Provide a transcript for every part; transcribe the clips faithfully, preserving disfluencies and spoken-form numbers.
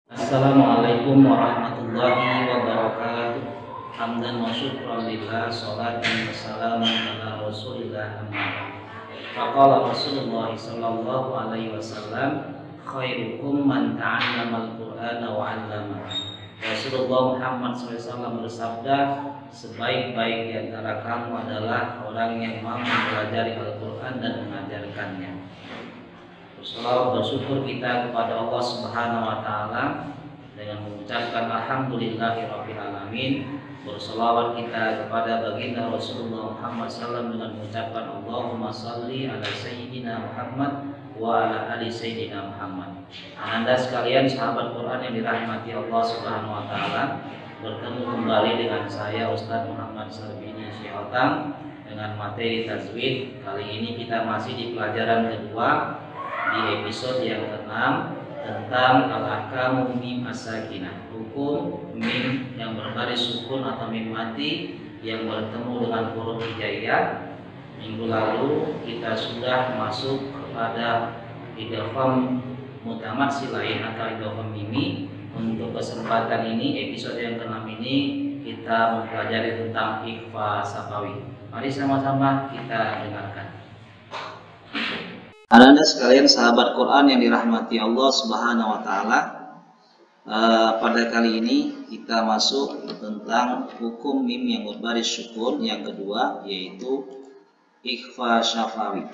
Assalamualaikum warahmatullahi wabarakatuh. Hamdan wa syukran lillah, salatan wa salamun ala rasulillah amma ba'd. Faqala Rasulullah sallallahu alaihi wasallam, khairukum man ta'allama al-Qur'ana wa 'allama. Rasulullah Muhammad shallallahu alaihi wasallam bersabda, sebaik-baik di antara kamu adalah orang yang mau mempelajari Al-Qur'an dan mengajarkannya. Selalu bersyukur kita kepada Allah Subhanahu wa taala dengan mengucapkan alhamdulillahirabbil alamin. Berselawat kita kepada baginda Rasulullah Muhammad sallallahu alaihi wasallam dengan mengucapkan Allahumma shalli ala sayyidina Muhammad wa ala ali sayyidina Muhammad. Anda sekalian sahabat Quran yang dirahmati Allah Subhanahu wa taala, bertemu kembali dengan saya Ustaz Muhammad Sarbini Syiotang dengan materi tajwid. Kali ini kita masih di pelajaran kedua di episode yang keenam tentang al-ahkamu mim as-sakinah, hukum mim yang berbaris sukun atau mim mati yang bertemu dengan huruf hijaiyah. Minggu lalu kita sudah masuk kepada idgham mutamattsilain atau idgham mimi. Untuk kesempatan ini, episode yang keenam ini, kita mempelajari tentang ikhfa safawi. Mari sama-sama kita dengarkan. Anda sekalian sahabat Quran yang dirahmati Allah Subhanahu wa taala, uh, pada kali ini kita masuk tentang hukum mim yang berbaris sukun yang kedua, yaitu ikhfa syafawi.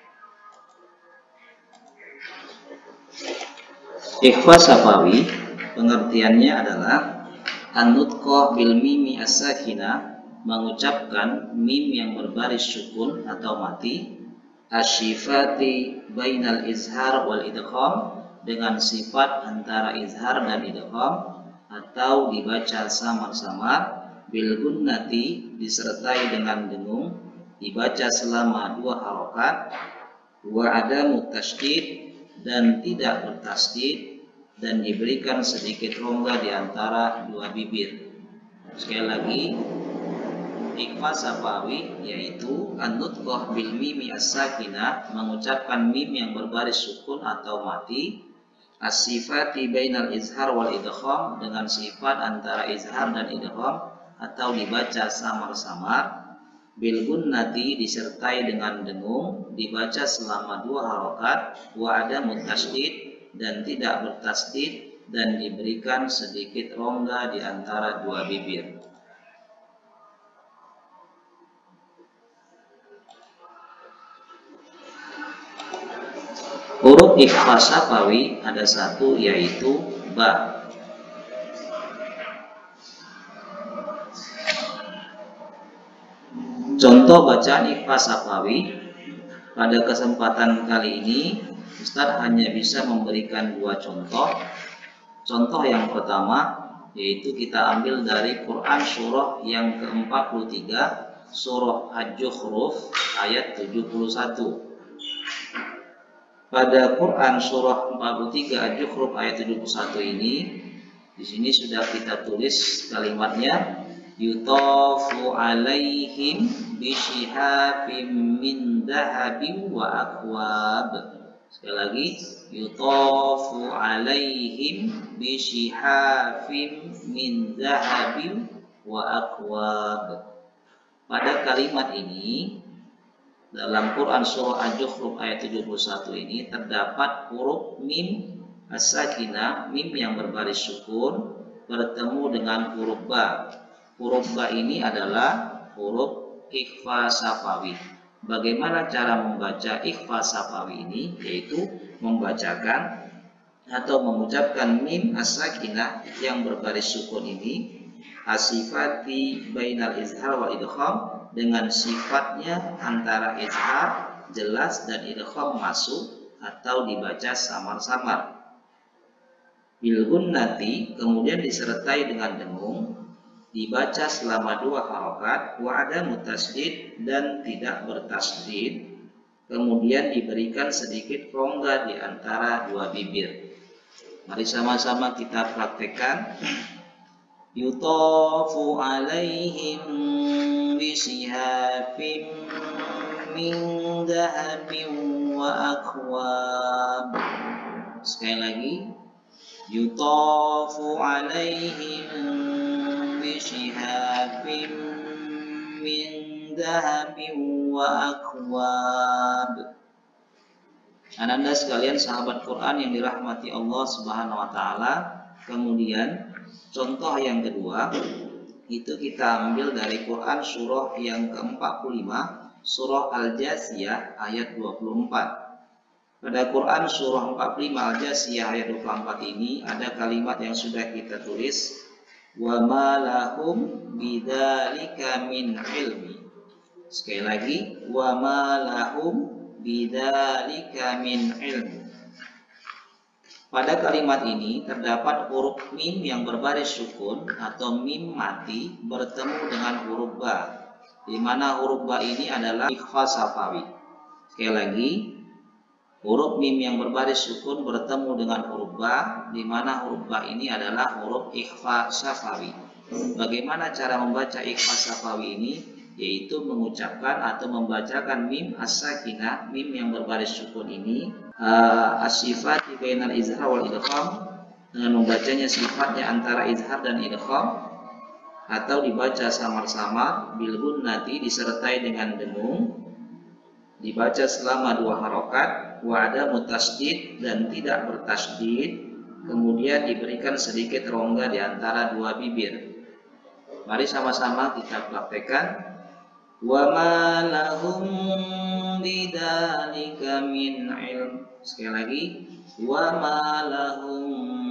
Ikhfa syafawi pengertiannya adalah an-nutqa bil mimi as-sakinah, mengucapkan mim yang berbaris sukun atau mati, asyifati bainal izhar wal idgham, dengan sifat antara izhar dan idgham, atau dibaca samar-samar, bil gunnati, disertai dengan dengung, dibaca selama dua harokat, wa adamu tasydid, dan tidak bertasydid, dan diberikan sedikit rongga di antara dua bibir. Sekali lagi, ikhfa safawi yaitu an-nutqah bil mimi as-sakinah, mengucapkan mim yang berbaris sukun atau mati, as-sifati bainal izhar wal idgham, dengan sifat antara izhar dan idgham, atau dibaca samar-samar, bil gunnati, disertai dengan dengung, dibaca selama dua harokat, wa adamu tasydid, dan tidak bertasydid, dan diberikan sedikit rongga di antara dua bibir. Huruf ikhfa safawi ada satu, yaitu ba. Contoh bacaan ikhfa safawi pada kesempatan kali ini, Ustadz hanya bisa memberikan dua contoh. Contoh yang pertama yaitu kita ambil dari Quran surah yang ke empat puluh tiga, surah Az-Zukhruf ayat tujuh puluh satu. Pada Quran surah empat puluh tiga Az-Zukhruf ayat tujuh puluh satu ini, di sini sudah kita tulis kalimatnya, yutafu alaihim bisyihabim min dahabin wa akwab. Sekali lagi, yutafu alaihim bisyihabim min dahabin wa akwab. Pada kalimat ini, dalam Quran surah Az-Zukhruf ayat tujuh puluh satu ini terdapat huruf mim as-sakinah, mim yang berbaris sukun, bertemu dengan huruf ba. Huruf ba ini adalah huruf ikhfa safawi. Bagaimana cara membaca ikhfa safawi ini? Yaitu membacakan atau mengucapkan mim as-sakinah yang berbaris sukun ini, asifati bainal izhar wal idgham, dengan sifatnya antara izhar jelas dan idgham masuk atau dibaca samar-samar. Bil gunnati, kemudian disertai dengan dengung, dibaca selama dua harokat, wa adamu tasydid, dan tidak bertasydid, kemudian diberikan sedikit rongga di antara dua bibir. Mari sama-sama kita praktekkan. Yutafu alaihim bisyihabim min dahabin wa akwab. Sekali lagi, yutafu alaihim bisyihabim min dahabin wa akwab. Ananda sekalian sahabat Quran yang dirahmati Allah Subhanahu wa taala. Kemudian contoh yang kedua itu kita ambil dari Quran surah yang ke empat puluh lima, surah Al-Jasiyah ayat dua puluh empat. Pada Quran surah empat puluh lima Al-Jasiyah ayat dua puluh empat ini ada kalimat yang sudah kita tulis, wa ma lahum bidzalika min ilmi. Sekali lagi, wa ma lahum bidzalika min ilmi. Pada kalimat ini terdapat huruf mim yang berbaris sukun atau mim mati bertemu dengan huruf ba, di mana huruf ba ini adalah ikhfa safawi. Sekali lagi, huruf mim yang berbaris sukun bertemu dengan huruf ba, di mana huruf ba ini adalah huruf ikhfa safawi. Bagaimana cara membaca ikhfa safawi ini? Yaitu mengucapkan atau membacakan mim as-sakinah, mim yang berbaris sukun ini, uh, as-sifati bainal izhar wal idgham, dengan membacanya sifatnya antara izhar dan idgham, atau dibaca samar-samar bil gunnati disertai dengan dengung, dibaca selama dua harokat, wa ada mutasydid dan tidak bertasydid, kemudian diberikan sedikit rongga di antara dua bibir. Mari sama-sama kita praktekkan. Wa ma lahum bidzalika min ilm. Sekali lagi, wa ma lahum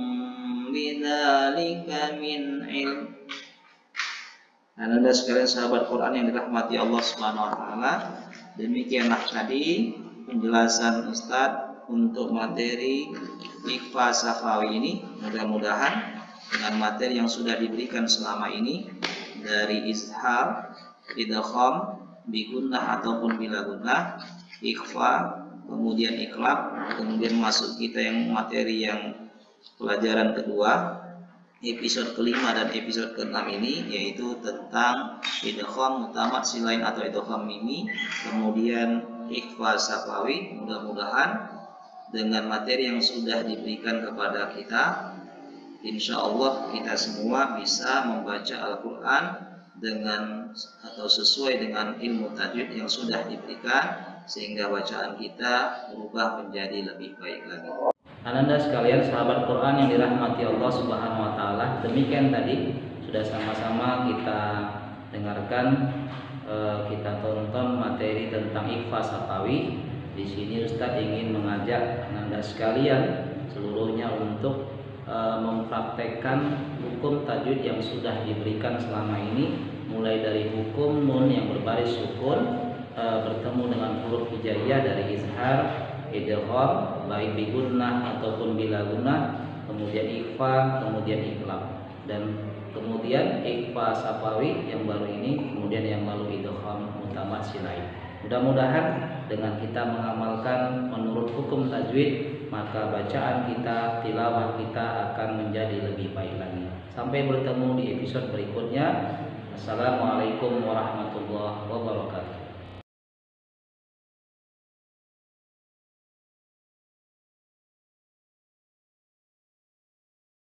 bidzalika min ilm. Anda sekalian sahabat Quran yang dirahmati Allah Subhanahu wa taala, demikianlah tadi penjelasan Ustadz untuk materi ikhfa safawi ini. Mudah-mudahan dengan materi yang sudah diberikan selama ini dari izhar, idgham, bigunnah ataupun bila gunnah, ikhfa, kemudian iklab, kemudian masuk kita yang materi yang pelajaran kedua, episode kelima dan episode keenam ini, yaitu tentang idgham mutamat silain atau idgham mimi, kemudian ikhfa safawi. Mudah-mudahan dengan materi yang sudah diberikan kepada kita, insya Allah kita semua bisa membaca Al-Quran dengan atau sesuai dengan ilmu tajwid yang sudah diberikan, sehingga bacaan kita berubah menjadi lebih baik lagi. Ananda sekalian sahabat Quran yang dirahmati Allah Subhanahu wa taala, demikian tadi sudah sama-sama kita dengarkan, eh, kita tonton materi tentang ikhfa safawi. Di sini Ustadz ingin mengajak Ananda sekalian seluruhnya untuk mempraktekkan hukum tajwid yang sudah diberikan selama ini, mulai dari hukum nun yang berbaris sukun e, bertemu dengan huruf hijaiyah dari izhar, idgham, baik bi gunnah ataupun bila gunnah, kemudian ikhfa, kemudian iklab, dan kemudian ikhfa safawi yang baru ini, kemudian yang baru idgham mutamat silain. Mudah-mudahan dengan kita mengamalkan menurut hukum tajwid, maka bacaan kita, tilawah kita akan menjadi lebih baik lagi. Sampai bertemu di episode berikutnya. Assalamualaikum warahmatullahi wabarakatuh.